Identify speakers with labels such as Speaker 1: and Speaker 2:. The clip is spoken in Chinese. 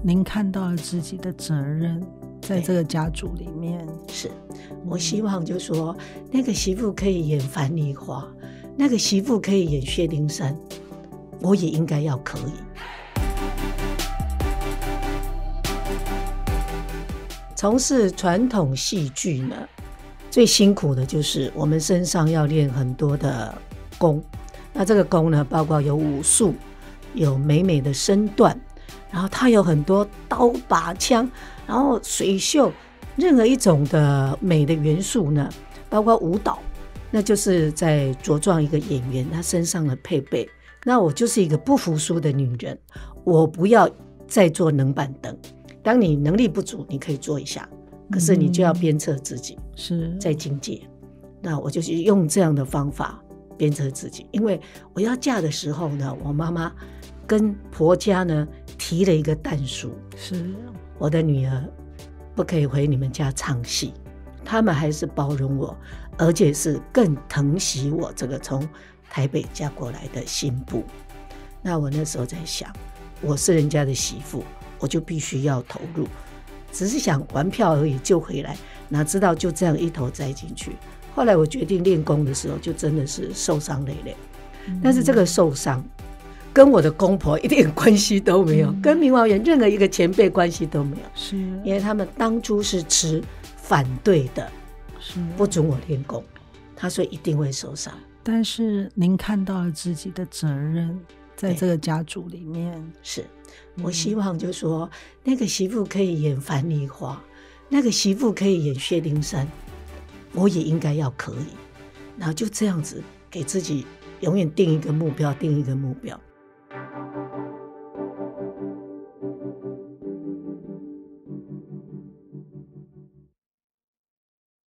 Speaker 1: 您看到了自己的责任在这个家族里面。
Speaker 2: 是我希望就说那个媳妇可以演樊梨花，那个媳妇可以演薛丁山，我也应该要可以。从事传统戏剧呢，最辛苦的就是我们身上要练很多的功。那这个功呢，包括有武术，有美美的身段，然后它有很多刀把枪，然后水袖，任何一种的美的元素呢，包括舞蹈，那就是在茁壮一个演员他身上的配备。那我就是一个不服输的女人，我不要再做冷板凳。当你能力不足，你可以做一下，可是你就要鞭策自己，
Speaker 1: 是
Speaker 2: 在境界。那我就是用这样的方法鞭策自己，因为我要嫁的时候呢，我妈妈跟婆家呢提了一个但书，
Speaker 1: 是
Speaker 2: 我的女儿不可以回你们家唱戏，他们还是包容我，而且是更疼惜我这个从台北嫁过来的新妇。那我那时候在想，我是人家的媳妇，我就必须要投入，只是想玩票而已就回来，哪知道就这样一头栽进去。后来我决定练功的时候，就真的是受伤累累，但是这个受伤跟我的公婆一点关系都没有，跟明华园任何一个前辈关系都没有，
Speaker 1: 是
Speaker 2: 因为他们当初是持反对的，
Speaker 1: 是
Speaker 2: 不准我练功，他说一定会受伤。
Speaker 1: 但是您看到了自己的责任在这个家族里面。
Speaker 2: 是我希望就说那个媳妇可以演樊梨花，那个媳妇可以演薛丁山，我也应该要可以。然后就这样子给自己永远定一个目标，定一个目标。